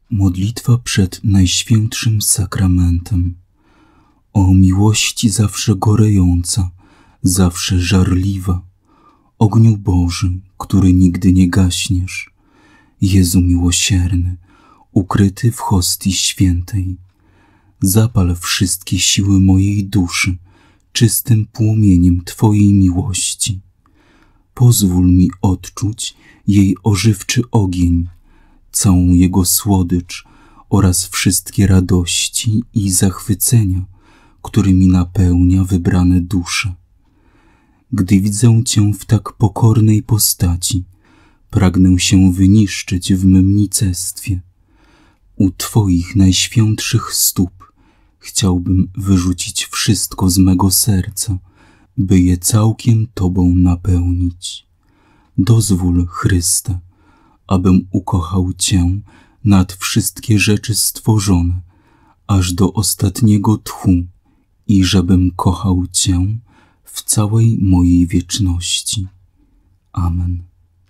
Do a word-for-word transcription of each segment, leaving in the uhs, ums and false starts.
Modlitwa przed Najświętszym Sakramentem. O miłości zawsze gorejąca, zawsze żarliwa, ogniu Boży, który nigdy nie gaśniesz, Jezu miłosierny, ukryty w hostii świętej, zapal wszystkie siły mojej duszy czystym płomieniem Twojej miłości. Pozwól mi odczuć jej ożywczy ogień, całą jego słodycz oraz wszystkie radości i zachwycenia, którymi napełnia wybrane dusze. Gdy widzę Cię w tak pokornej postaci, pragnę się wyniszczyć w mym nicestwie. U Twoich najświętszych stóp chciałbym wyrzucić wszystko z mego serca, by je całkiem Tobą napełnić. Dozwól, Chryste, abym ukochał Cię nad wszystkie rzeczy stworzone, aż do ostatniego tchu i żebym kochał Cię w całej mojej wieczności. Amen.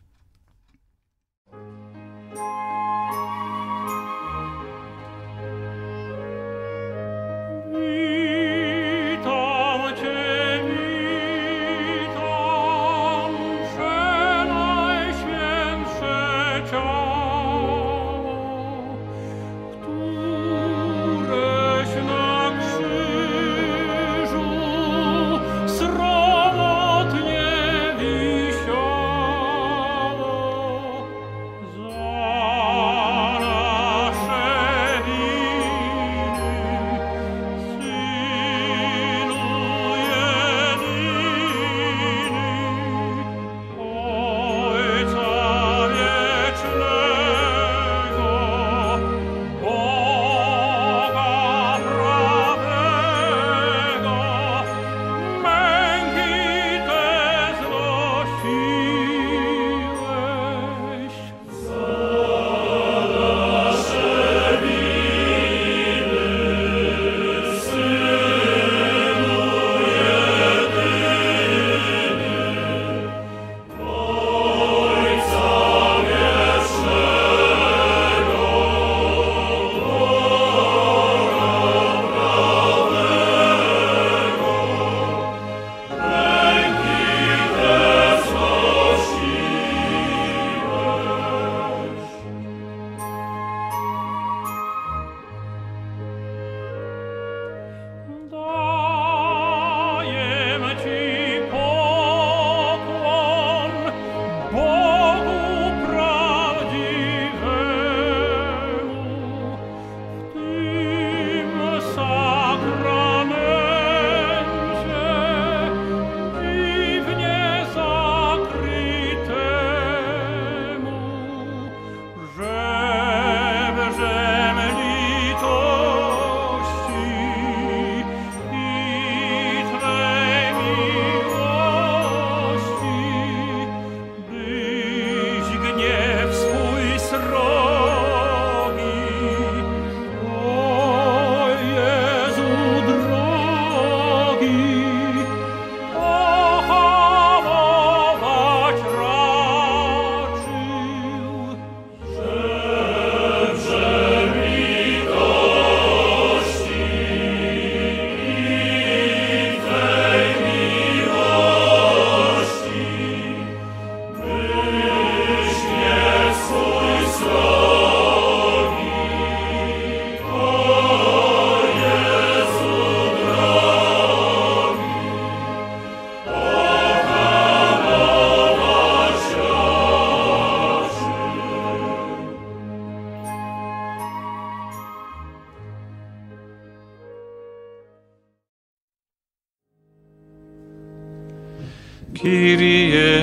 Kyrie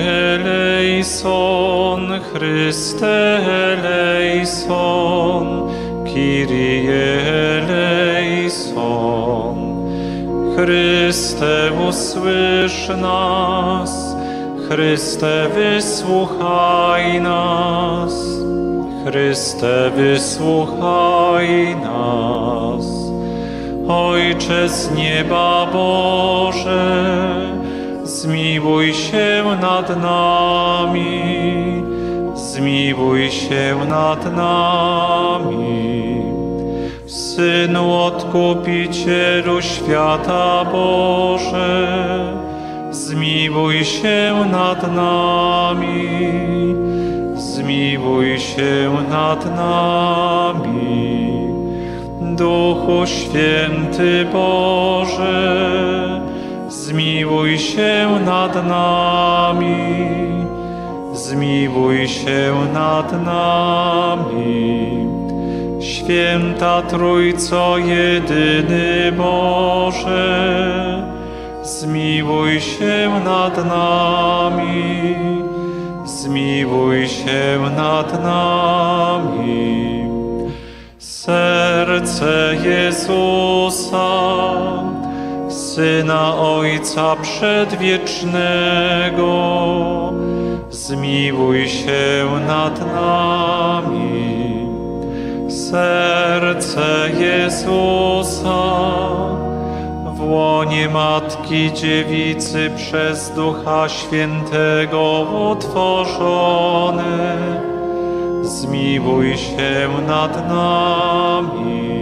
eleison, Chryste eleison, Kyrie eleison. Chryste, usłysz nas, Chryste, wysłuchaj nas, Chryste, wysłuchaj nas. Ojcze z nieba Boże, zmiłuj się nad nami, zmiłuj się nad nami. Synu Odkupicielu świata Boże, zmiłuj się nad nami, zmiłuj się nad nami. Duchu Święty Boże, zmiłuj się nad nami, zmiłuj się nad nami. Święta Trójco jedyny Boże, zmiłuj się nad nami, zmiłuj się nad nami. Serce Jezusa, Syna Ojca Przedwiecznego, zmiłuj się nad nami. Serce Jezusa, w łonie Matki Dziewicy przez Ducha Świętego utworzone, zmiłuj się nad nami.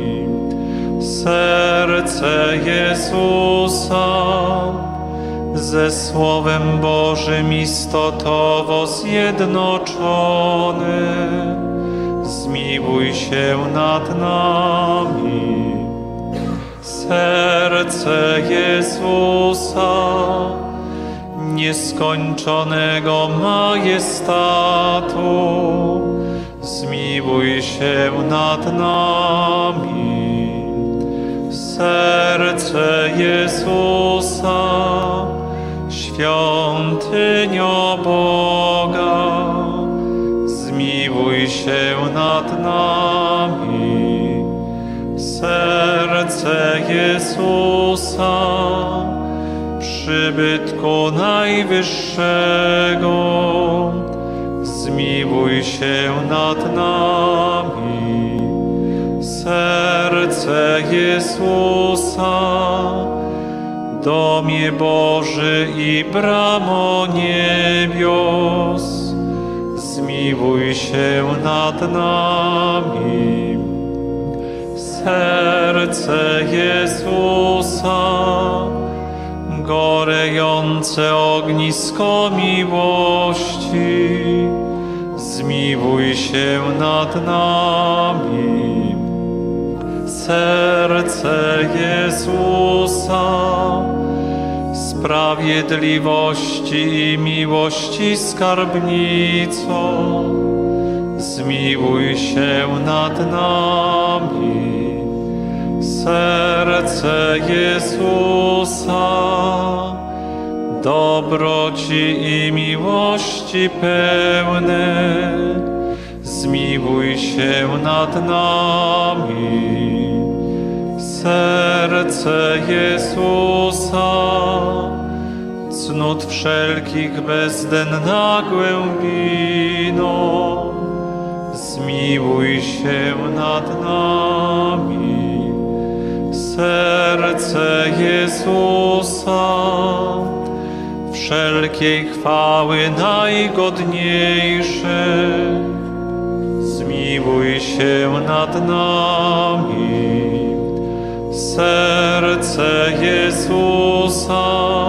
Serce Jezusa, ze Słowem Bożym istotowo zjednoczone, zmiłuj się nad nami. Serce Jezusa, nieskończonego majestatu, zmiłuj się nad nami. Serce Jezusa, świątynio Boga, zmiłuj się nad nami. Serce Jezusa, przybytku Najwyższego, zmiłuj się nad nami. Serce Jezusa, domie Boży i bramo niebios, zmiłuj się nad nami. Serce Jezusa, gorejące ognisko miłości, zmiłuj się nad nami. Serce Jezusa, sprawiedliwości i miłości skarbnico, zmiłuj się nad nami. Serce Jezusa, dobroci i miłości pełne, zmiłuj się nad nami. Serce Jezusa, cnót wszelkich bezdenna głębino, zmiłuj się nad nami. Serce Jezusa, wszelkiej chwały najgodniejsze, zmiłuj się nad nami. Serce Jezusa,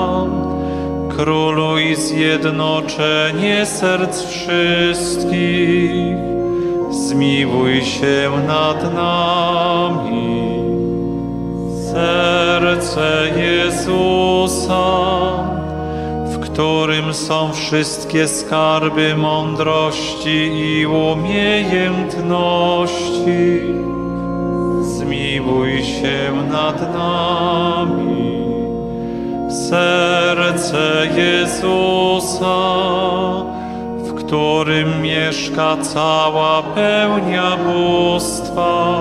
króluj zjednoczenie serc wszystkich, zmiłuj się nad nami. Serce Jezusa, w którym są wszystkie skarby mądrości i umiejętności, zmiłuj się nad nami. Serce Jezusa, w którym mieszka cała pełnia bóstwa,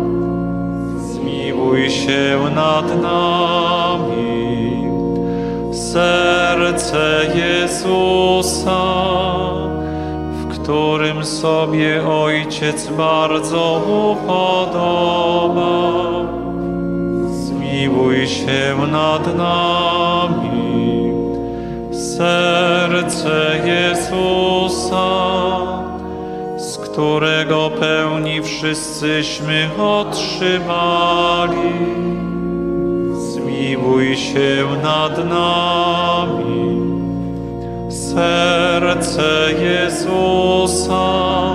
zmiłuj się nad nami. Serce Jezusa, w którym sobie Ojciec bardzo upodoba, zmiłuj się nad nami. Serce Jezusa, z którego pełni wszyscyśmy otrzymali. Zmiłuj się nad nami. Serce Jezusa,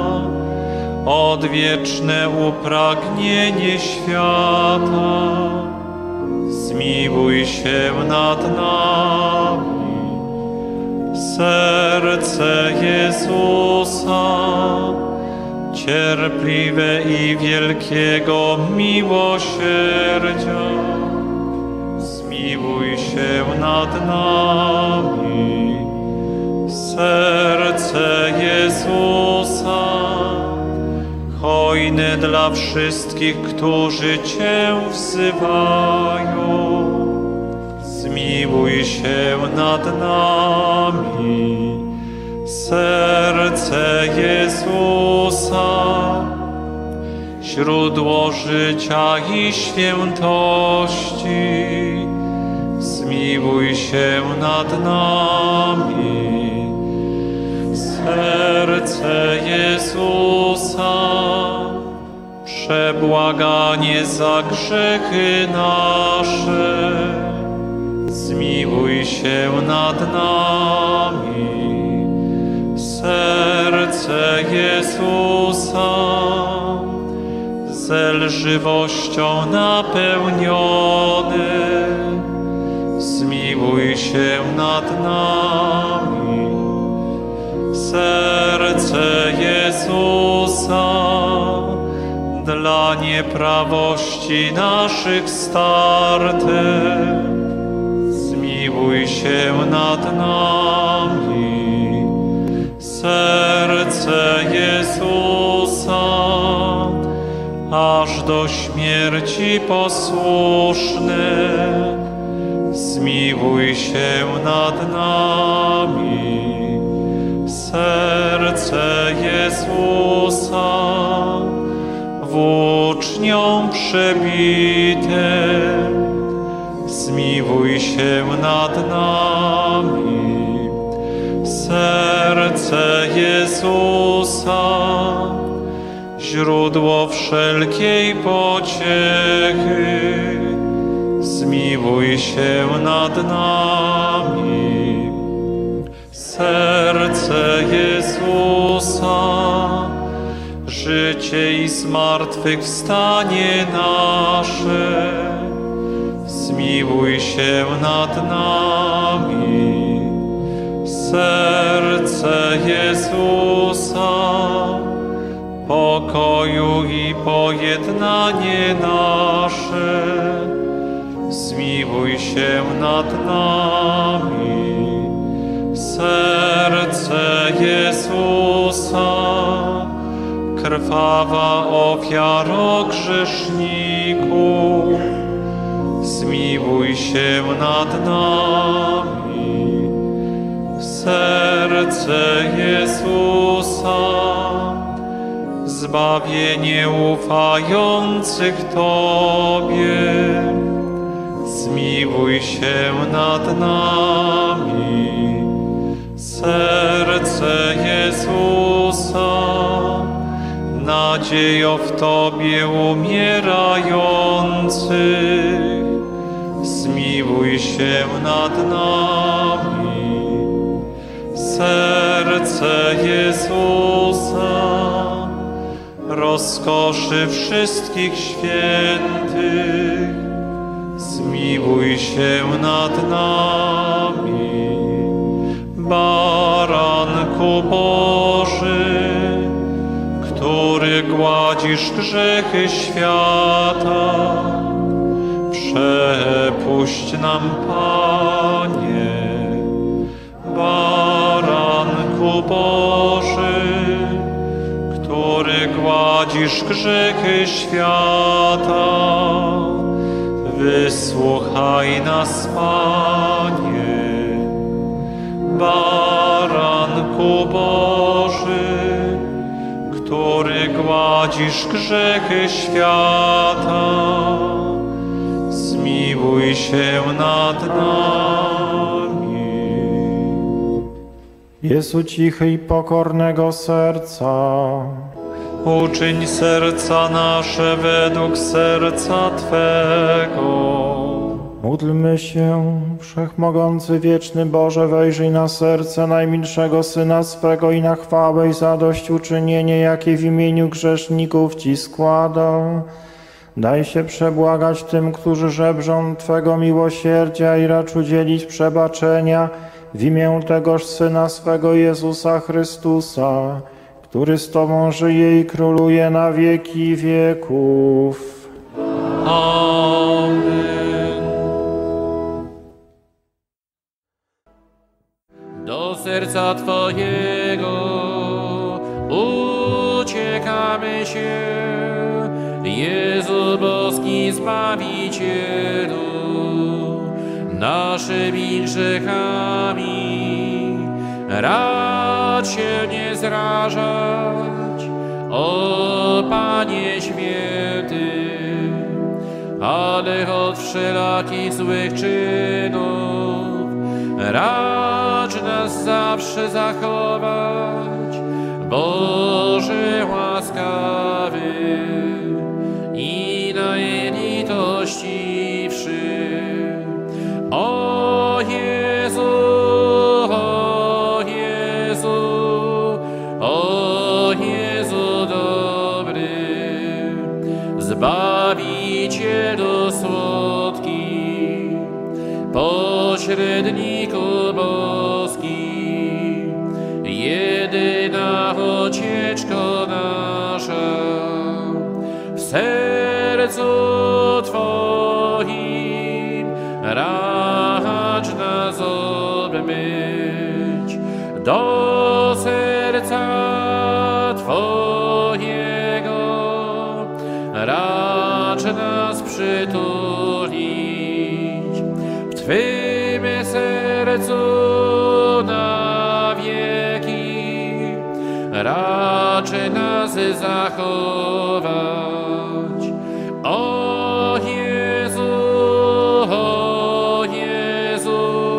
odwieczne upragnienie świata, zmiłuj się nad nami. Serce Jezusa, cierpliwe i wielkiego miłosierdzia, zmiłuj się nad nami. Serce Jezusa, hojne dla wszystkich, którzy Cię wzywają, zmiłuj się nad nami. Serce Jezusa, źródło życia i świętości, zmiłuj się nad nami. Serce Jezusa, przebłaganie za grzechy nasze, zmiłuj się nad nami. Serce Jezusa, zelżywością napełnione, zmiłuj się nad nami. Serce Jezusa, dla nieprawości naszych starte, zmiłuj się nad nami. Serce Jezusa, aż do śmierci posłuszne, zmiłuj się nad nami. Serce Jezusa, włócznią przebite, zmiłuj się nad nami. Serce Jezusa, źródło wszelkiej pociechy, zmiłuj się nad nami. Serce Jezusa, życie i zmartwychwstanie nasze, zmiłuj się nad nami. Serce Jezusa, pokoju i pojednanie nasze, zmiłuj się nad nami. Serce Jezusa, krwawa ofiaro grzeszników, zmiłuj się nad nami. Serce Jezusa, zbawienie ufających Tobie, zmiłuj się nad nami. Serce Jezusa, nadziejo w Tobie umierających, zmiłuj się nad nami. Serce Jezusa, rozkoszy wszystkich świętych, zmiłuj się nad nami. Baranku Boży, który gładzisz grzechy świata, przepuść nam, Panie. Baranku Boży, który gładzisz grzechy świata, wysłuchaj nas, Panie. Baranku Boży, który gładzisz grzechy świata, zmiłuj się nad nami. Jezu cichy i pokornego serca, Uczyń serca nasze według serca Twego. Módlmy się, Wszechmogący, wieczny Boże, wejrzyj na serce najmilszego Syna swego i na chwałę i zadośćuczynienie, jakie w imieniu grzeszników Ci składa. Daj się przebłagać tym, którzy żebrzą Twego miłosierdzia i racz udzielić przebaczenia w imię tegoż Syna swego Jezusa Chrystusa, który z Tobą żyje i króluje na wieki wieków. Amen. Do serca Twojego uciekamy się, Jezu boski Zbawicielu, naszymi grzechami racz się nie zrażać, o Panie święty, ale od wszelakich złych czynów racz nas zawsze zachować, Boże łaskawy i najlitościwszy. O Jezu, o Jezu, o Jezu dobry, Zbawicielu słodki, pośredniku boski, jedyna ocieczko nasza, w sercu Twoim racz nas obmyć, do serca Twojego racz nas przytulić, w Twym sercu na wieki racz nas zachować. O Jezu, o Jezu,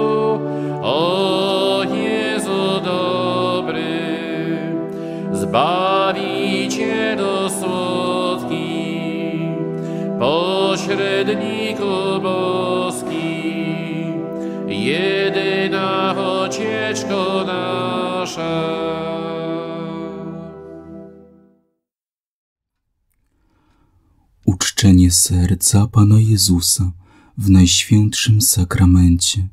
o Jezu dobry, Zbawicielu słodki, pośredniku boski, jedyna ocieczko nasza. Uczczenie serca Pana Jezusa w Najświętszym Sakramencie.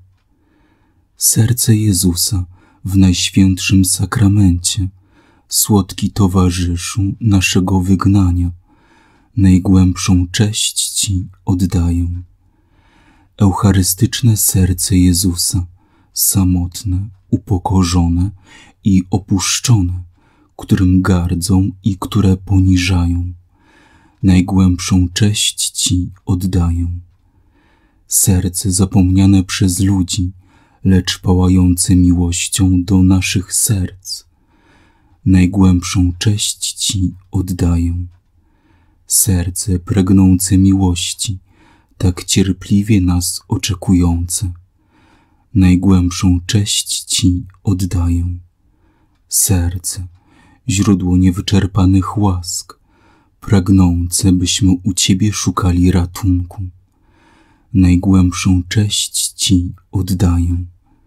Serce Jezusa w Najświętszym Sakramencie, słodki towarzyszu naszego wygnania, najgłębszą cześć Ci oddaję. Eucharystyczne serce Jezusa, samotne, upokorzone i opuszczone, którym gardzą i które poniżają, najgłębszą cześć Ci oddaję. Serce zapomniane przez ludzi, lecz pałające miłością do naszych serc, najgłębszą cześć Ci oddaję. Serce pragnące miłości, tak cierpliwie nas oczekujące, najgłębszą cześć Ci oddaję. Serce, źródło niewyczerpanych łask, pragnące, byśmy u Ciebie szukali ratunku, najgłębszą cześć Ci oddaję.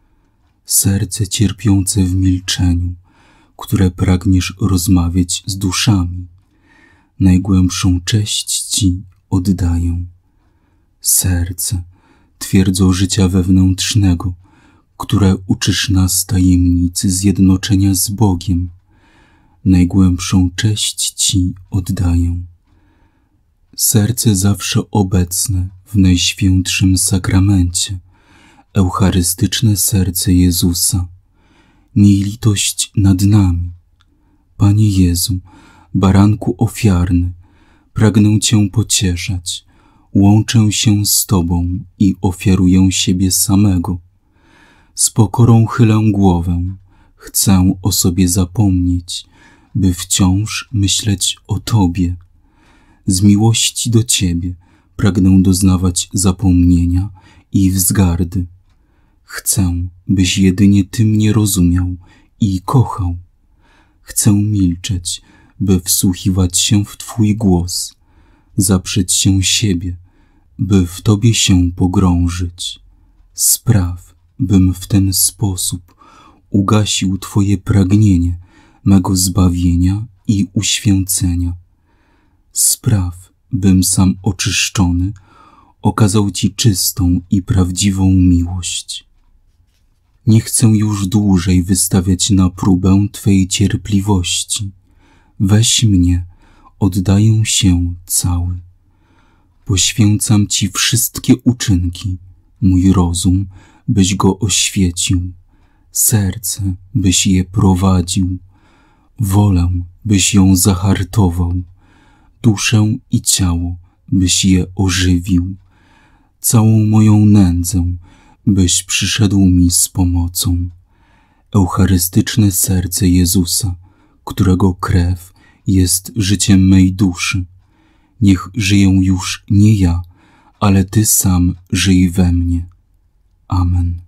Serce cierpiące w milczeniu, które pragniesz rozmawiać z duszami, najgłębszą cześć Ci oddaję. Serce, twierdzą życia wewnętrznego, które uczysz nas tajemnicy zjednoczenia z Bogiem, najgłębszą cześć Ci oddaję. Serce zawsze obecne w Najświętszym Sakramencie, eucharystyczne serce Jezusa, miej litość nad nami. Panie Jezu, baranku ofiarny, pragnę Cię pocieszać, łączę się z Tobą i ofiaruję siebie samego. Z pokorą chylę głowę, chcę o sobie zapomnieć, by wciąż myśleć o Tobie. Z miłości do Ciebie pragnę doznawać zapomnienia i wzgardy. Chcę, byś jedynie Ty mnie rozumiał i kochał. Chcę milczeć, by wsłuchiwać się w Twój głos, zaprzeć się siebie, by w Tobie się pogrążyć. Spraw, bym w ten sposób ugasił Twoje pragnienie mego zbawienia i uświęcenia. Spraw, bym sam oczyszczony okazał Ci czystą i prawdziwą miłość. Nie chcę już dłużej wystawiać na próbę Twej cierpliwości. Weź mnie, oddaję się cały. Poświęcam Ci wszystkie uczynki, mój rozum, byś go oświecił, serce, byś je prowadził, wolę, byś ją zahartował, duszę i ciało, byś je ożywił, całą moją nędzę, byś przyszedł mi z pomocą. Eucharystyczne serce Jezusa, którego krew jest życiem mej duszy. Niech żyję już nie ja, ale Ty sam żyj we mnie. Amen.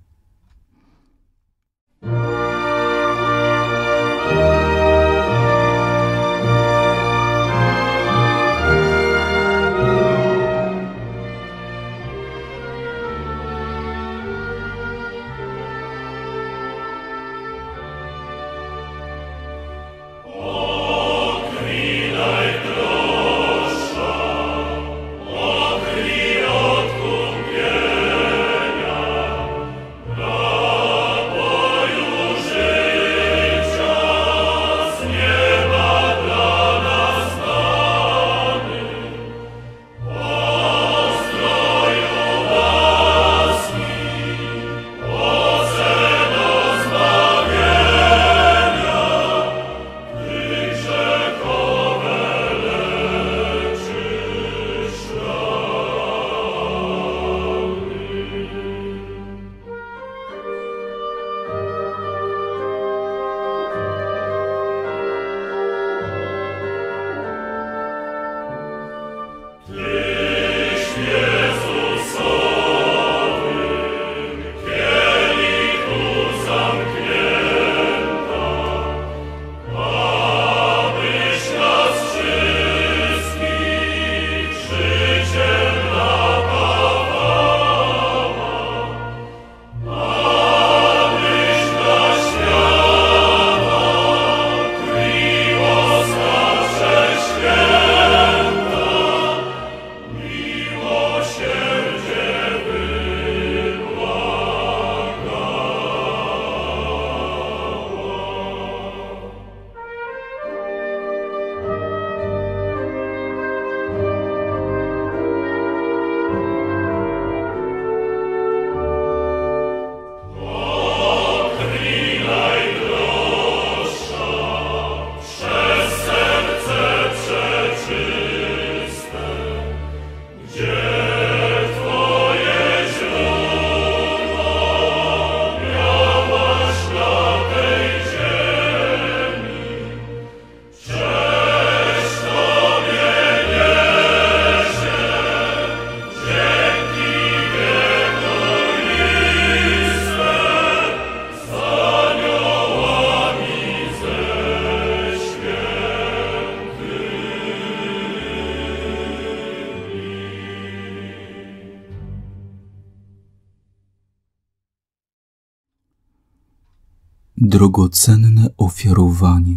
Drogocenne ofiarowanie.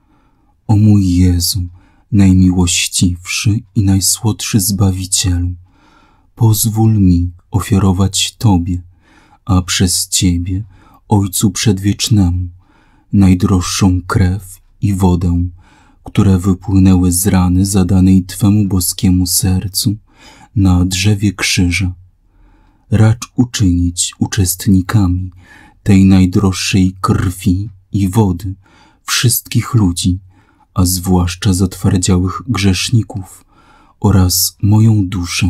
O mój Jezu, najmiłościwszy i najsłodszy Zbawicielu, pozwól mi ofiarować Tobie, a przez Ciebie, Ojcu Przedwiecznemu, najdroższą krew i wodę, które wypłynęły z rany zadanej Twemu boskiemu sercu na drzewie krzyża. Racz uczynić uczestnikami tej najdroższej krwi i wody wszystkich ludzi, a zwłaszcza zatwardziałych grzeszników oraz moją duszę.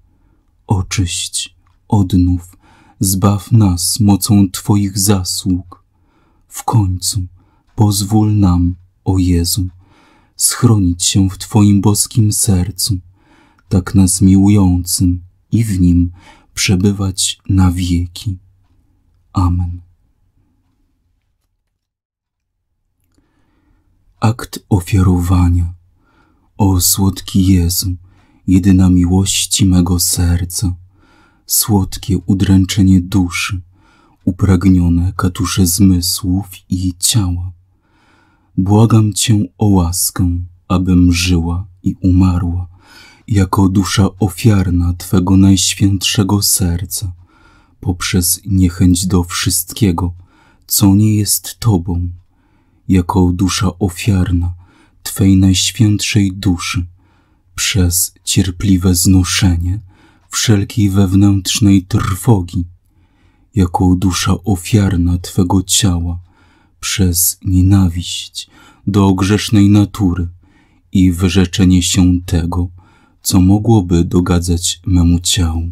Oczyść, odnów, zbaw nas mocą Twoich zasług. W końcu pozwól nam, o Jezu, schronić się w Twoim boskim sercu, tak nas miłującym i w nim przebywać na wieki. Amen. akt ofiarowania. O słodki Jezu, jedyna miłości mego serca, słodkie udręczenie duszy, upragnione katusze zmysłów i ciała. Błagam Cię o łaskę, abym żyła i umarła, jako dusza ofiarna Twego najświętszego serca, poprzez niechęć do wszystkiego, co nie jest Tobą, jako dusza ofiarna Twej najświętszej duszy, przez cierpliwe znoszenie wszelkiej wewnętrznej trwogi, jako dusza ofiarna Twego ciała, przez nienawiść do grzesznej natury i wyrzeczenie się tego, co mogłoby dogadzać memu ciału.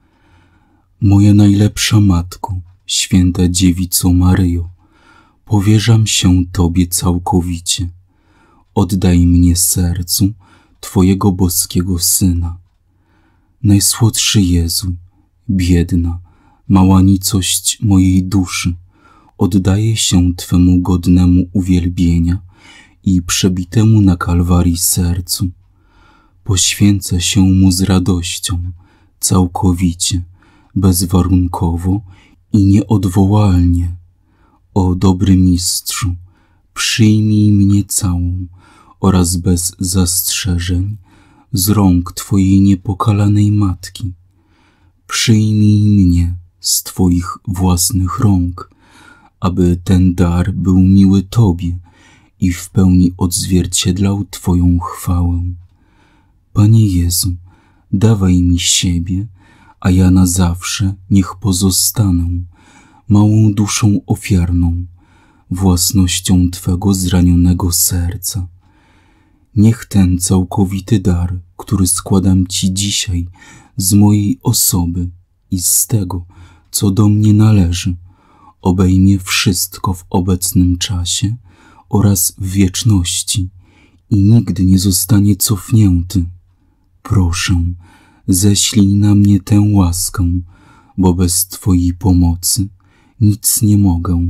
Moja najlepsza Matko, święta Dziewico Maryjo, powierzam się Tobie całkowicie. Oddaj mnie sercu Twojego boskiego Syna. Najsłodszy Jezu, biedna, mała nicość mojej duszy, oddaje się Twemu godnemu uwielbienia i przebitemu na Kalwarii sercu. Poświęcę się Mu z radością, całkowicie, bezwarunkowo i nieodwołalnie. O dobry Mistrzu, przyjmij mnie całą oraz bez zastrzeżeń z rąk Twojej niepokalanej Matki. Przyjmij mnie z Twoich własnych rąk, aby ten dar był miły Tobie i w pełni odzwierciedlał Twoją chwałę. Panie Jezu, dawaj mi siebie, a ja na zawsze niech pozostanę małą duszą ofiarną, własnością Twego zranionego serca. Niech ten całkowity dar, który składam Ci dzisiaj z mojej osoby i z tego, co do mnie należy, obejmie wszystko w obecnym czasie oraz w wieczności i nigdy nie zostanie cofnięty. Proszę, ześlij na mnie tę łaskę, bo bez Twojej pomocy nic nie mogę.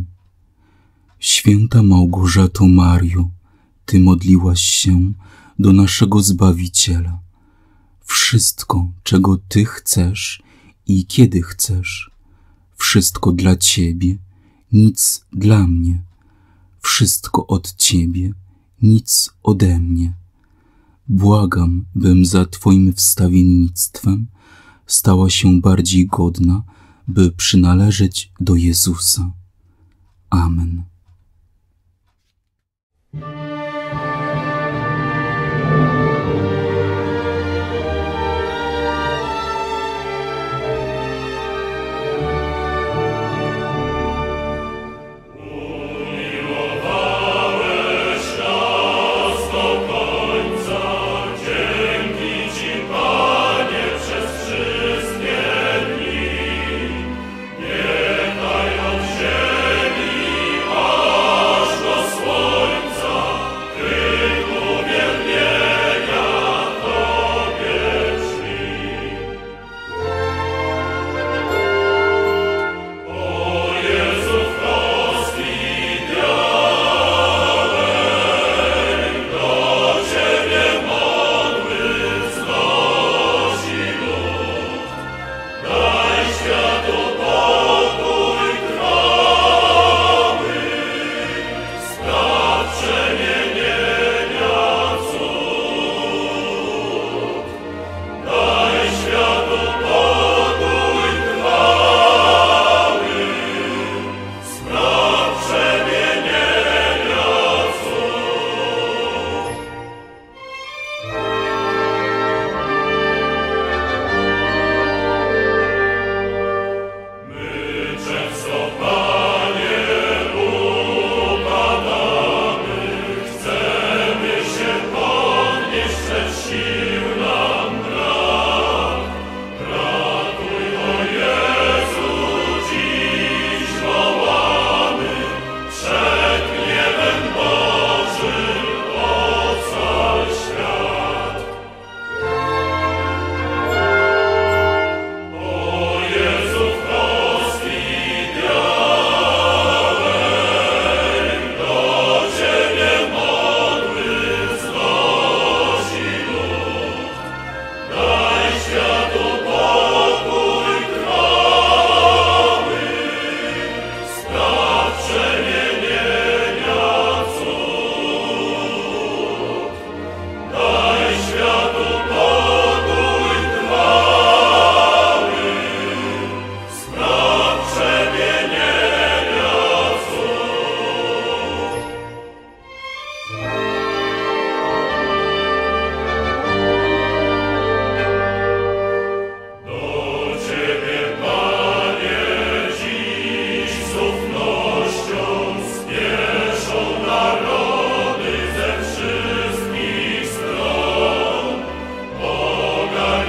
Święta Małgorzato Mario, Ty modliłaś się do naszego Zbawiciela. Wszystko, czego Ty chcesz i kiedy chcesz, wszystko dla Ciebie, nic dla mnie, wszystko od Ciebie, nic ode mnie. Błagam, bym za Twoim wstawiennictwem stała się bardziej godna, by przynależeć do Jezusa. Amen. Niechaj od ziemi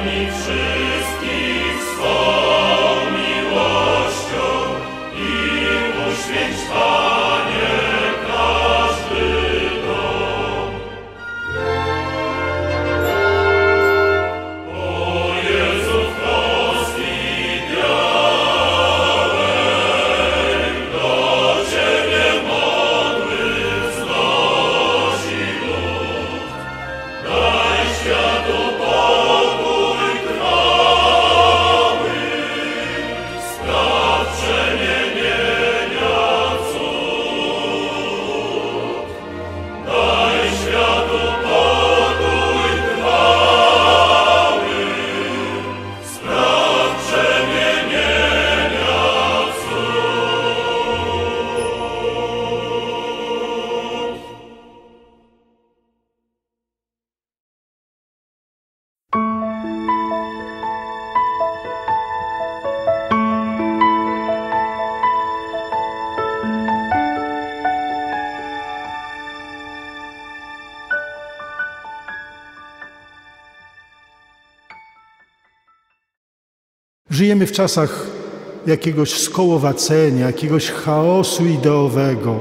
Żyjemy w czasach jakiegoś skołowacenia, jakiegoś chaosu ideowego.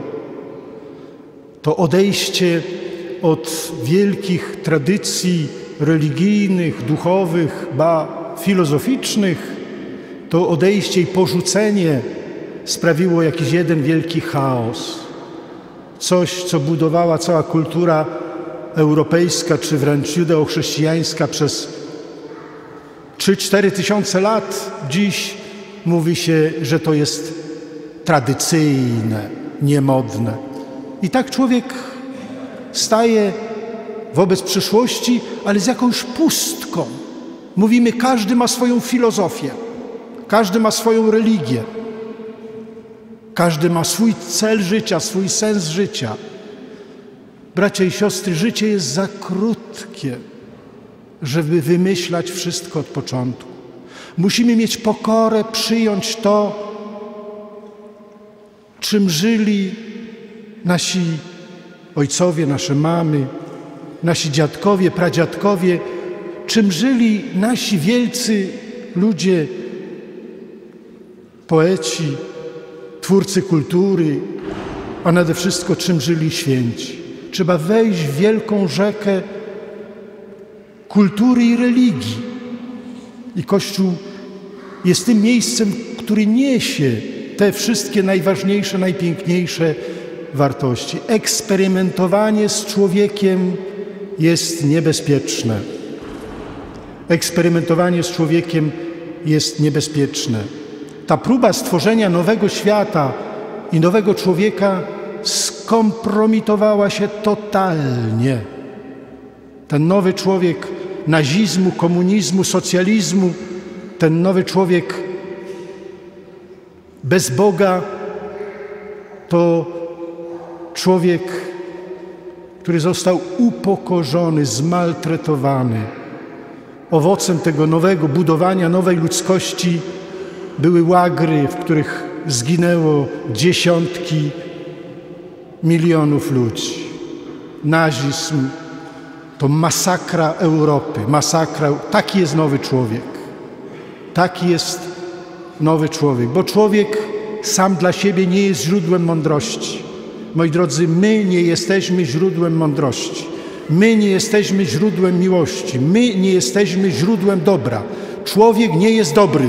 To odejście od wielkich tradycji religijnych, duchowych, ba filozoficznych, to odejście i porzucenie sprawiło jakiś jeden wielki chaos. Coś, co budowała cała kultura europejska, czy wręcz judeochrześcijańska przez trzy cztery tysiące lat. Dziś mówi się, że to jest tradycyjne, niemodne. I tak człowiek staje wobec przyszłości, ale z jakąś pustką. Mówimy, każdy ma swoją filozofię, każdy ma swoją religię, każdy ma swój cel życia, swój sens życia. Bracia i siostry, życie jest za krótkie, żeby wymyślać wszystko od początku. Musimy mieć pokorę, przyjąć to, czym żyli nasi ojcowie, nasze mamy, nasi dziadkowie, pradziadkowie, czym żyli nasi wielcy ludzie, poeci, twórcy kultury, a nade wszystko czym żyli święci. Trzeba wejść w wielką rzekę kultury i religii. I Kościół jest tym miejscem, który niesie te wszystkie najważniejsze, najpiękniejsze wartości. Eksperymentowanie z człowiekiem jest niebezpieczne. Eksperymentowanie z człowiekiem jest niebezpieczne. Ta próba stworzenia nowego świata i nowego człowieka skompromitowała się totalnie. Ten nowy człowiek nazizmu, komunizmu, socjalizmu, ten nowy człowiek bez Boga to człowiek, który został upokorzony, zmaltretowany. Owocem tego nowego budowania, nowej ludzkości były łagry, w których zginęło dziesiątki milionów ludzi. Nazizm to masakra Europy, masakra. Taki jest nowy człowiek. Taki jest nowy człowiek, bo człowiek sam dla siebie nie jest źródłem mądrości. Moi drodzy, my nie jesteśmy źródłem mądrości. My nie jesteśmy źródłem miłości. My nie jesteśmy źródłem dobra. Człowiek nie jest dobry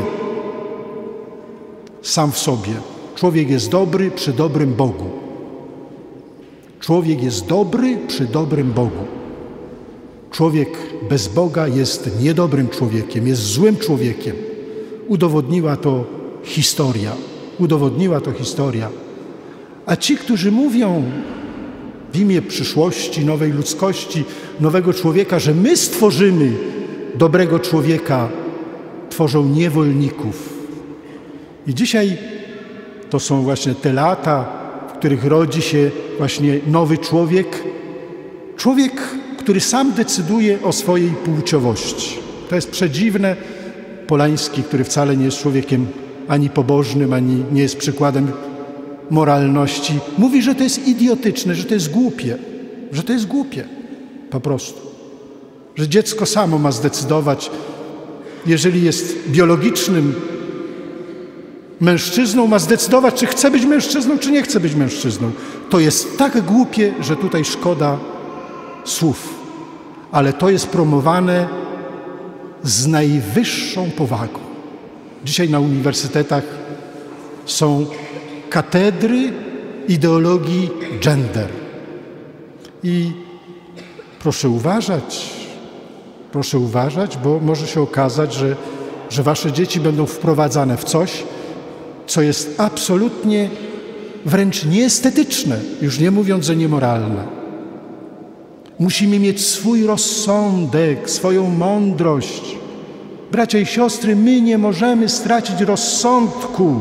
sam w sobie. Człowiek jest dobry przy dobrym Bogu. Człowiek jest dobry przy dobrym Bogu. Człowiek bez Boga jest niedobrym człowiekiem, jest złym człowiekiem. Udowodniła to historia. Udowodniła to historia. A ci, którzy mówią w imię przyszłości, nowej ludzkości, nowego człowieka, że my stworzymy dobrego człowieka, tworzą niewolników. I dzisiaj to są właśnie te lata, w których rodzi się właśnie nowy człowiek. Człowiek, który sam decyduje o swojej płciowości. To jest przedziwne. Polański, który wcale nie jest człowiekiem ani pobożnym, ani nie jest przykładem moralności, mówi, że to jest idiotyczne, że to jest głupie, że to jest głupie po prostu. Że dziecko samo ma zdecydować, jeżeli jest biologicznym mężczyzną, ma zdecydować, czy chce być mężczyzną, czy nie chce być mężczyzną. To jest tak głupie, że tutaj szkoda słów. Ale to jest promowane z najwyższą powagą. Dzisiaj na uniwersytetach są katedry ideologii gender. I proszę uważać, proszę uważać, bo może się okazać, że, że wasze dzieci będą wprowadzane w coś, co jest absolutnie wręcz nieestetyczne, już nie mówiąc, że niemoralne. Musimy mieć swój rozsądek, swoją mądrość. Bracia i siostry, my nie możemy stracić rozsądku.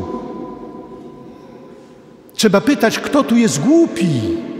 Trzeba pytać, kto tu jest głupi.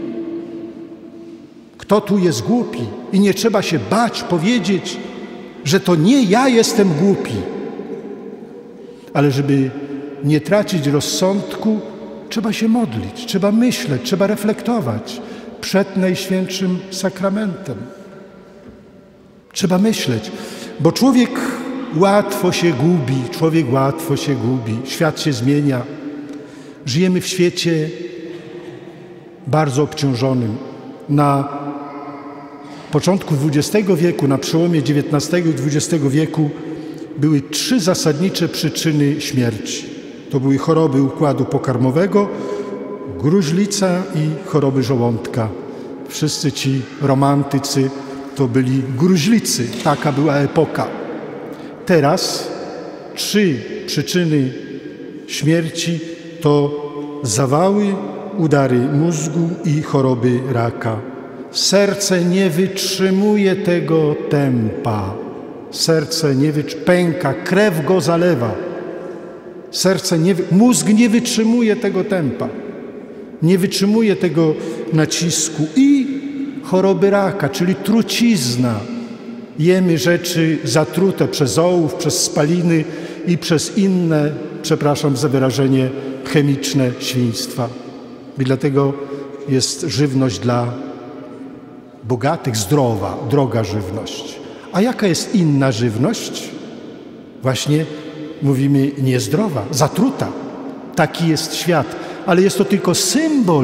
Kto tu jest głupi? I nie trzeba się bać powiedzieć, że to nie ja jestem głupi. Ale żeby nie tracić rozsądku, trzeba się modlić, trzeba myśleć, trzeba reflektować przed Najświętszym Sakramentem. Trzeba myśleć, bo człowiek łatwo się gubi, człowiek łatwo się gubi, świat się zmienia. Żyjemy w świecie bardzo obciążonym. Na początku dwudziestego wieku, na przełomie dziewiętnastego i dwudziestego wieku były trzy zasadnicze przyczyny śmierci. To były choroby układu pokarmowego, gruźlica i choroby żołądka. Wszyscy ci romantycy to byli gruźlicy. Taka była epoka. Teraz trzy przyczyny śmierci to zawały, udary mózgu i choroby raka. Serce nie wytrzymuje tego tempa. Serce nie wytrzymuje, pęka, krew go zalewa. Serce nie, mózg nie wytrzymuje tego tempa. Nie wytrzymuje tego nacisku. I choroby raka, czyli trucizna. Jemy rzeczy zatrute przez ołów, przez spaliny i przez inne, przepraszam za wyrażenie, chemiczne świństwa. I dlatego jest żywność dla bogatych, zdrowa, droga żywność. A jaka jest inna żywność? Właśnie mówimy niezdrowa, zatruta. Taki jest świat. Ale jest to tylko symbol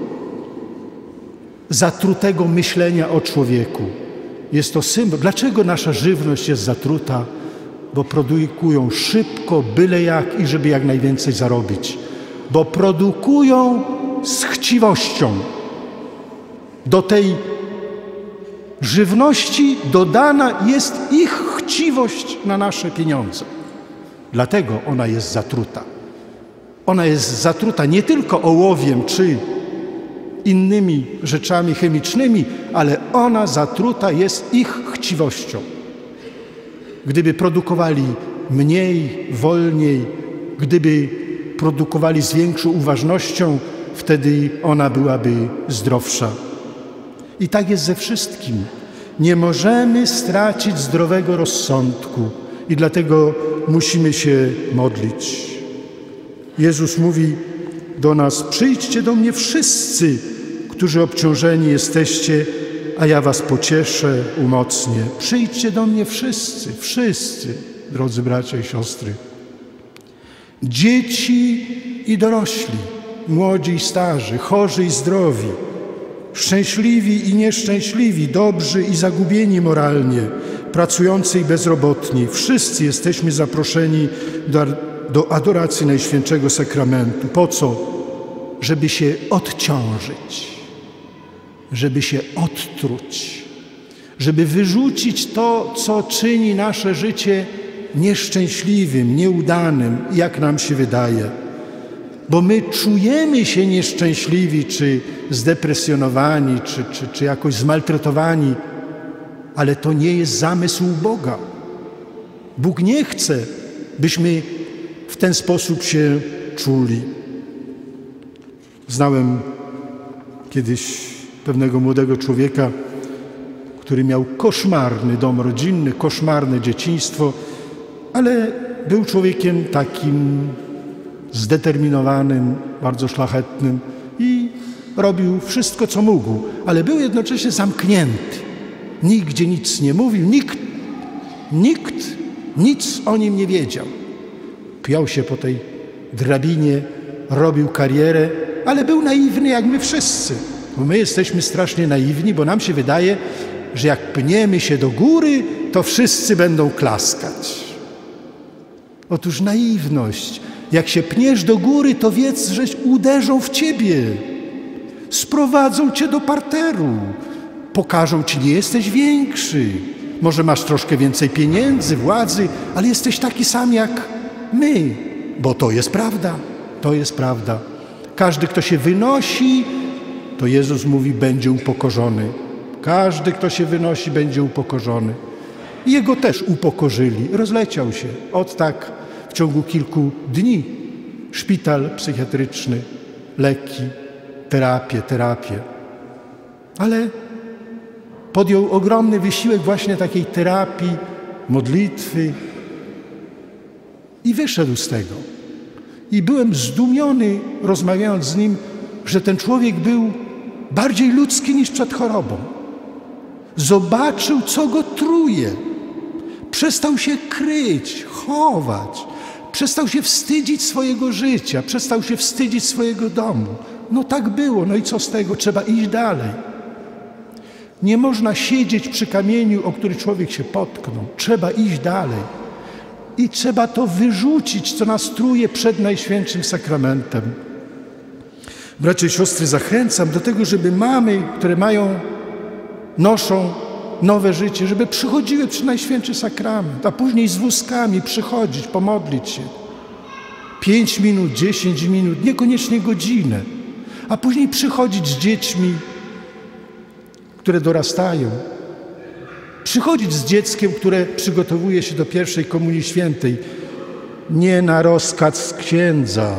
zatrutego myślenia o człowieku. Jest to symbol. Dlaczego nasza żywność jest zatruta? Bo produkują szybko, byle jak i żeby jak najwięcej zarobić. Bo produkują z chciwością. Do tej żywności dodana jest ich chciwość na nasze pieniądze. Dlatego ona jest zatruta. Ona jest zatruta nie tylko ołowiem czy innymi rzeczami chemicznymi, ale ona zatruta jest ich chciwością. Gdyby produkowali mniej, wolniej, gdyby produkowali z większą uważnością, wtedy ona byłaby zdrowsza. I tak jest ze wszystkim. Nie możemy stracić zdrowego rozsądku i dlatego musimy się modlić. Jezus mówi do nas: przyjdźcie do mnie wszyscy, którzy obciążeni jesteście, a ja was pocieszę, umocnię. Przyjdźcie do mnie wszyscy, wszyscy, drodzy bracia i siostry. Dzieci i dorośli, młodzi i starzy, chorzy i zdrowi, szczęśliwi i nieszczęśliwi, dobrzy i zagubieni moralnie, pracujący i bezrobotni. Wszyscy jesteśmy zaproszeni do, do adoracji Najświętszego Sakramentu. Po co? Żeby się odciążyć, żeby się odtruć, żeby wyrzucić to, co czyni nasze życie nieszczęśliwym, nieudanym, jak nam się wydaje. Bo my czujemy się nieszczęśliwi, czy zdepresjonowani, czy, czy, czy jakoś zmaltretowani, ale to nie jest zamysł Boga. Bóg nie chce, byśmy w ten sposób się czuli. Znałem kiedyś pewnego młodego człowieka, który miał koszmarny dom rodzinny, koszmarne dzieciństwo, ale był człowiekiem takim zdeterminowanym, bardzo szlachetnym i robił wszystko, co mógł, ale był jednocześnie zamknięty. Nigdzie nic nie mówił, nikt, nikt Nic o nim nie wiedział. Piął się po tej drabinie, robił karierę, ale był naiwny jak my wszyscy. Bo my jesteśmy strasznie naiwni, bo nam się wydaje, że jak pniemy się do góry, to wszyscy będą klaskać. Otóż naiwność. Jak się pniesz do góry, to wiedz, że uderzą w ciebie. Sprowadzą cię do parteru. Pokażą ci, nie jesteś większy. Może masz troszkę więcej pieniędzy, władzy, ale jesteś taki sam jak my. Bo to jest prawda. To jest prawda. Każdy, kto się wynosi, to Jezus mówi, będzie upokorzony. Każdy, kto się wynosi, będzie upokorzony. I Jego też upokorzyli. Rozleciał się. Od tak w ciągu kilku dni. Szpital psychiatryczny, leki, terapię, terapię. Ale podjął ogromny wysiłek właśnie takiej terapii, modlitwy i wyszedł z tego. I byłem zdumiony, rozmawiając z nim, że ten człowiek był bardziej ludzki niż przed chorobą. Zobaczył, co go truje. Przestał się kryć, chować. Przestał się wstydzić swojego życia. Przestał się wstydzić swojego domu. No tak było. No i co z tego? Trzeba iść dalej. Nie można siedzieć przy kamieniu, o który człowiek się potknął. Trzeba iść dalej. I trzeba to wyrzucić, co nas truje przed Najświętszym Sakramentem. Bracia i siostry, zachęcam do tego, żeby mamy, które mają, noszą nowe życie, żeby przychodziły przy Najświętszy Sakrament, a później z wózkami przychodzić, pomodlić się. Pięć minut, dziesięć minut, niekoniecznie godzinę, a później przychodzić z dziećmi, które dorastają. Przychodzić z dzieckiem, które przygotowuje się do pierwszej Komunii Świętej. Nie na rozkaz księdza.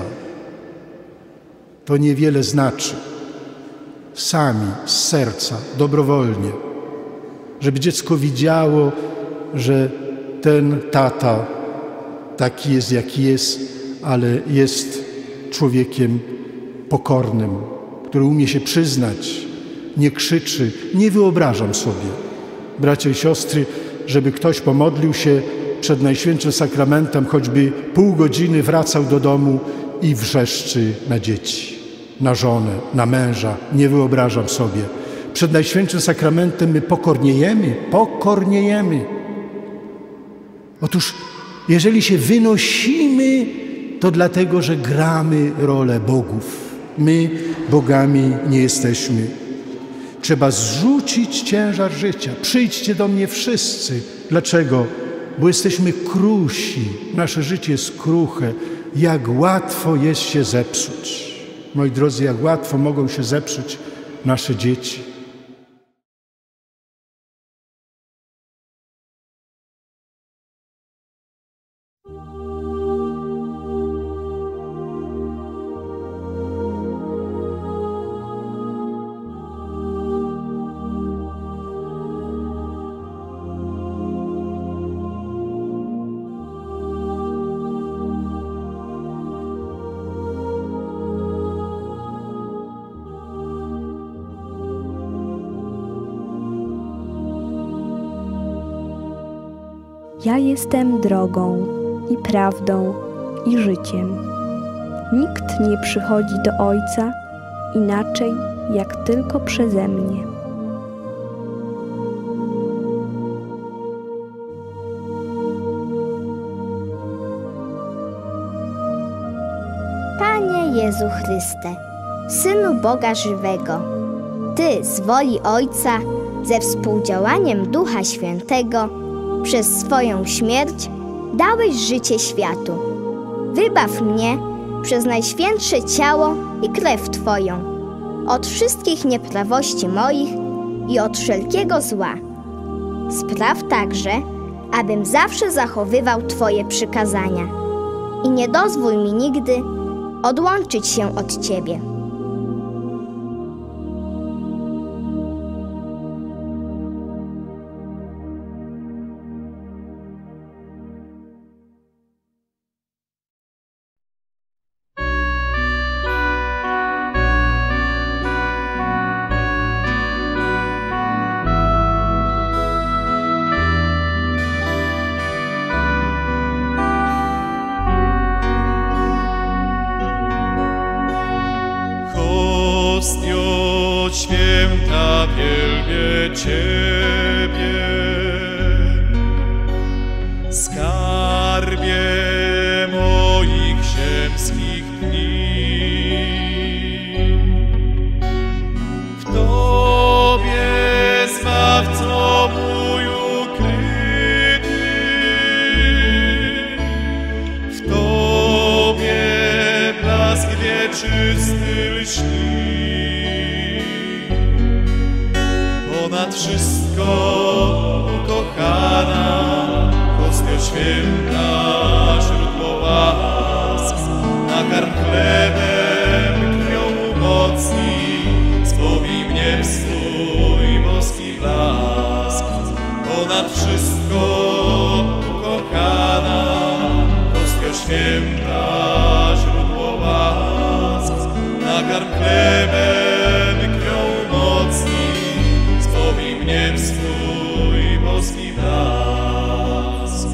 To niewiele znaczy. Sami, z serca, dobrowolnie. Żeby dziecko widziało, że ten tata taki jest, jaki jest, ale jest człowiekiem pokornym, który umie się przyznać, nie krzyczy. Nie wyobrażam sobie, bracia i siostry, żeby ktoś pomodlił się przed Najświętszym Sakramentem, choćby pół godziny wracał do domu i wrzeszczy na dzieci, na żonę, na męża. Nie wyobrażam sobie. Przed Najświętszym Sakramentem my pokorniejemy, pokorniejemy. Otóż, jeżeli się wynosimy, to dlatego, że gramy rolę bogów. My bogami nie jesteśmy. Trzeba zrzucić ciężar życia. Przyjdźcie do mnie wszyscy. Dlaczego? Bo jesteśmy krusi. Nasze życie jest kruche. Jak łatwo jest się zepsuć. Moi drodzy, jak łatwo mogą się zepsuć nasze dzieci. Ja jestem drogą i prawdą i życiem. Nikt nie przychodzi do Ojca inaczej jak tylko przeze mnie. Panie Jezu Chryste, Synu Boga żywego, Ty z woli Ojca, ze współdziałaniem Ducha Świętego, przez swoją śmierć dałeś życie światu. Wybaw mnie przez najświętsze ciało i krew Twoją, od wszystkich nieprawości moich i od wszelkiego zła. Spraw także, abym zawsze zachowywał Twoje przykazania i nie dozwól mi nigdy odłączyć się od Ciebie. święta wielbię Ciebie. Skarbie moich ziemskich dni, w Tobie, Zbawco mój ukryty, w Tobie blask wieczysty lśni. Ponad wszystko ukochana, hostio święta, źródło łask, nakarm chlebem, krwią umocnij, spowij mnie w swój boski blask. Ponad wszystko ukochana, hostio święta, źródło łask, nakarm chlebem, krwią umocnij, spowij mnie w swój boski blask.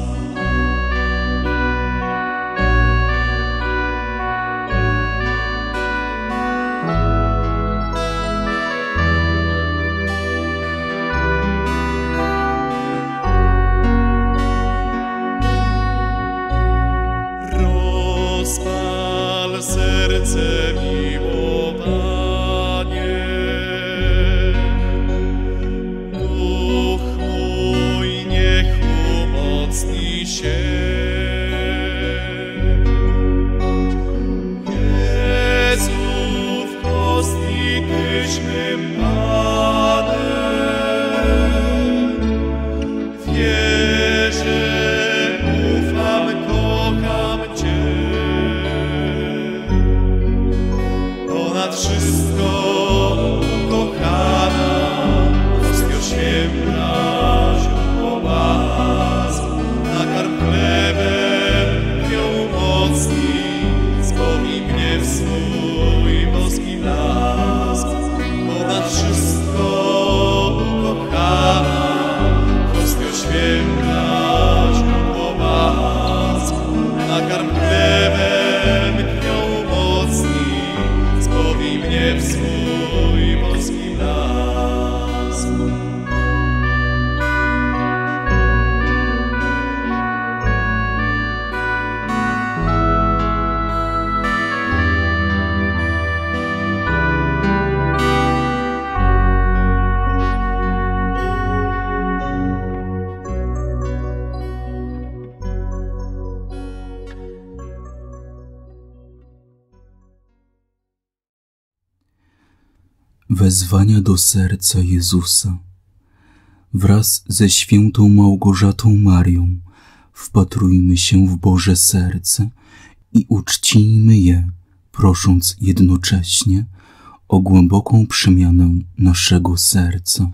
Rozpal serce miłowanie, duch mój niech umocni się. Jezu, w hostii Tyś mym Panem, wierzę, ufam, kocham Cię. Ponad wszystko kochana, hostio święta, źródło łask, nakarm chlebem, krwią umocnij, spowij mnie w swój boski blask. Ponad wszystko kochana, hostio święta, źródło łask, nakarm chlebem, krwią umocnij, spowij mnie w swój boski blask. Wezwania do serca Jezusa. Wraz ze świętą Małgorzatą Marią wpatrujmy się w Boże serce i uczcijmy je, prosząc jednocześnie o głęboką przemianę naszego serca.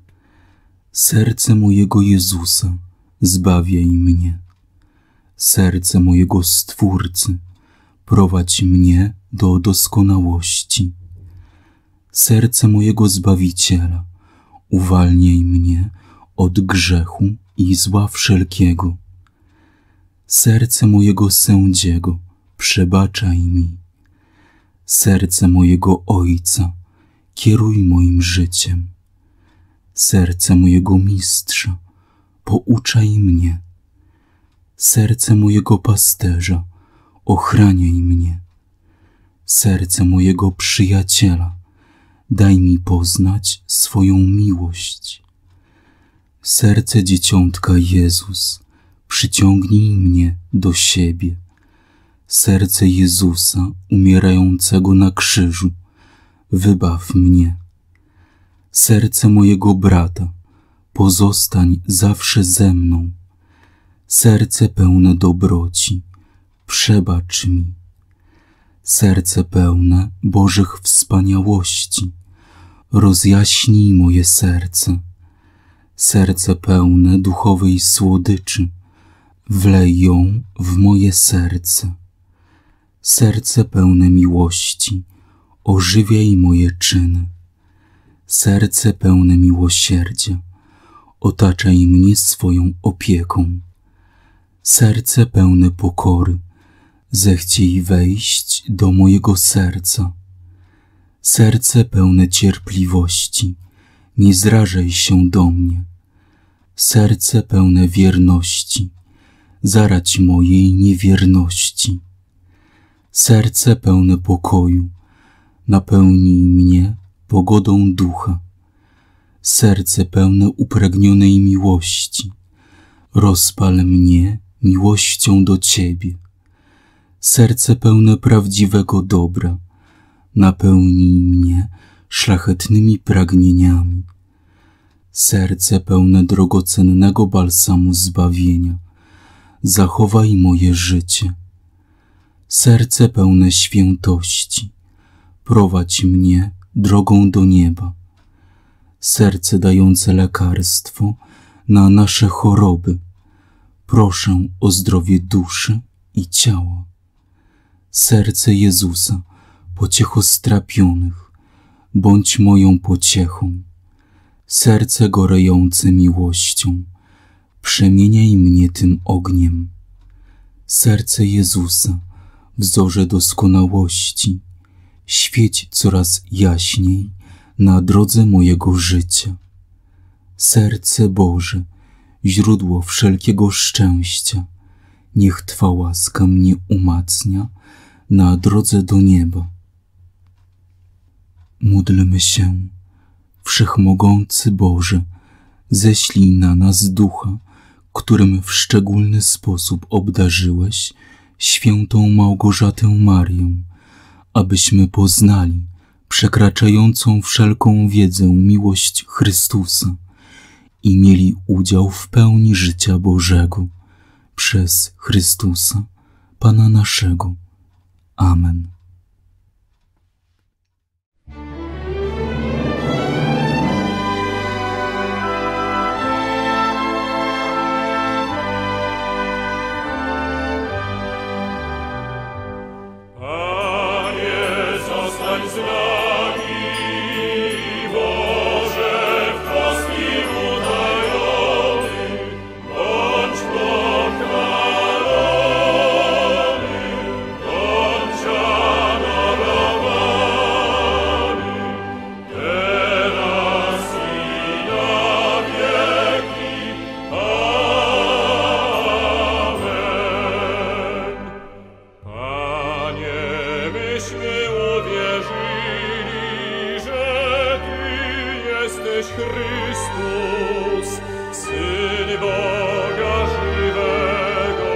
Serce mojego Jezusa, zbawiaj mnie. Serce mojego Stwórcy, prowadź mnie do doskonałości. Serce mojego Zbawiciela, uwalniaj mnie od grzechu i zła wszelkiego. Serce mojego Sędziego, przebaczaj mi. Serce mojego Ojca, kieruj moim życiem. Serce mojego Mistrza, pouczaj mnie. Serce mojego Pasterza, ochraniaj mnie. Serce mojego Przyjaciela, daj mi poznać swoją miłość. Serce Dzieciątka Jezus, przyciągnij mnie do siebie. Serce Jezusa umierającego na krzyżu, wybaw mnie. Serce mojego brata, pozostań zawsze ze mną. Serce pełne dobroci, przebacz mi. Serce pełne Bożych wspaniałości, rozjaśnij moje serce. Serce pełne duchowej słodyczy, wlej ją w moje serce. Serce pełne miłości, ożywiaj moje czyny. Serce pełne miłosierdzia, otaczaj mnie swoją opieką. Serce pełne pokory, zechciej wejść do mojego serca. Serce pełne cierpliwości, nie zrażaj się do mnie. Serce pełne wierności, zarać mojej niewierności. Serce pełne pokoju, napełnij mnie pogodą ducha. Serce pełne upragnionej miłości, rozpal mnie miłością do Ciebie. Serce pełne prawdziwego dobra, napełnij mnie szlachetnymi pragnieniami. Serce pełne drogocennego balsamu zbawienia, zachowaj moje życie. Serce pełne świętości, prowadź mnie drogą do nieba. Serce dające lekarstwo na nasze choroby, proszę o zdrowie duszy i ciała. Serce Jezusa, pociecho strapionych, bądź moją pociechą. Serce gorejące miłością, przemieniaj mnie tym ogniem. Serce Jezusa, wzorze doskonałości, świeć coraz jaśniej na drodze mojego życia. Serce Boże, źródło wszelkiego szczęścia, niech Twa łaska mnie umacnia na drodze do nieba. Módlmy się. Wszechmogący Boże, ześlij na nas Ducha, którym w szczególny sposób obdarzyłeś świętą Małgorzatę Marię, abyśmy poznali przekraczającą wszelką wiedzę miłość Chrystusa i mieli udział w pełni życia Bożego przez Chrystusa, Pana naszego. Amen. Chrystus, Syn Boga żywego.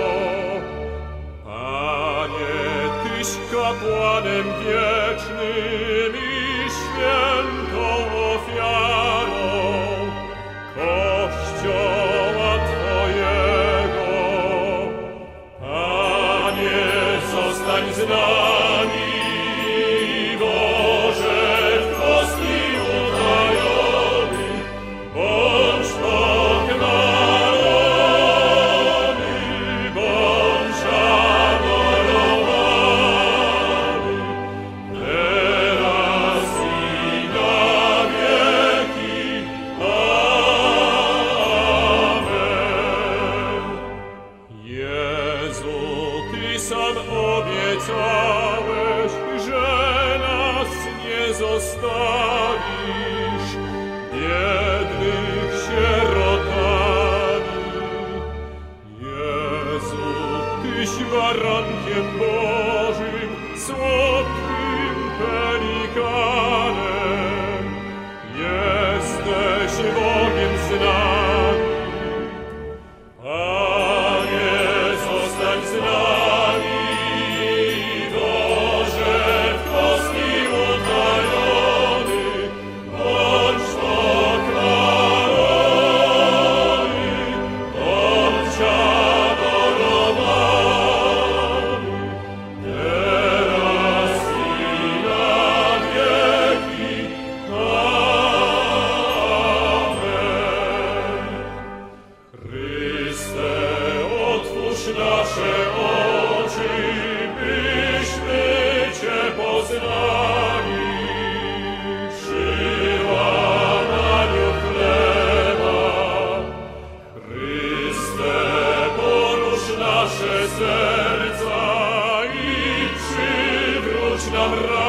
Panie, Tyś kapłanem wiecznym i świętą ofiarą Kościoła Twojego. Panie, zostań z nami, Boże, w troski utajony. Bądź pochwalony, bądź adorowany, teraz i na wieki. Amen. Jezu, Ty sam obiecałeś, że nas nie zostawisz biednych sierotami. Jezu, Tyś barankiem Bożym, słodkim pelikanem, jesteś Bogiem z nami. Panie, zostań z nami, Boże, w troski utajony. Bądź pochwalony, bądź adorowany, teraz i na wieki. Amen. Chryste, otwórz nasze oczy, byśmy Cię poznali. Przy łamaniu chleba, Chryste, porusz nasze serca i przywróć nam radość.